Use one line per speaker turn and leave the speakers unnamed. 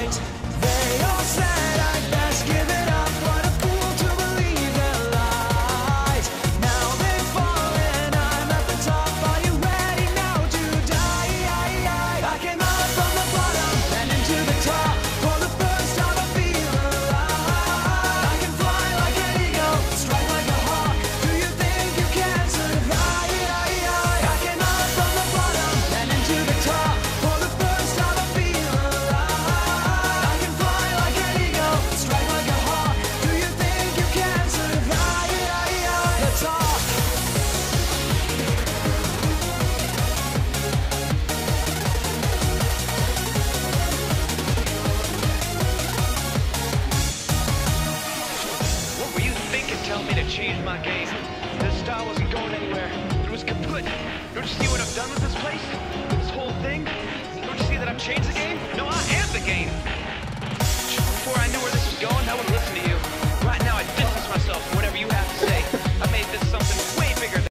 light. They all said I'd best give it up. What a fool to believe their lies. Now they've fallen, I'm at the top. Are you ready now to die? I came out from the bottom and into the top. For the first time I feel alive. I can fly like an eagle, strike like a hawk. Do you think you can survive? I came out from the bottom and into the top. For the first time I feel alive. I can fly like an eagle, strike like a hawk. Do you think you can survive? Let's talk.
What were you thinking telling me to change my game? This style wasn't going anywhere. It was kaput. Don't you see what I've done with this place? This whole thing? Don't you see that I've changed the game? No, I am the game.